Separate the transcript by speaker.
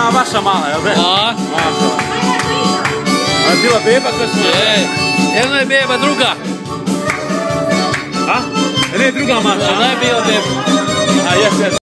Speaker 1: ona vaša mala, jel' ne?
Speaker 2: A?
Speaker 1: Mašala. A je bila beba koja smo...
Speaker 2: Jedno je beba, druga.
Speaker 1: A? Ne, druga maša.
Speaker 2: Ona je bila beba.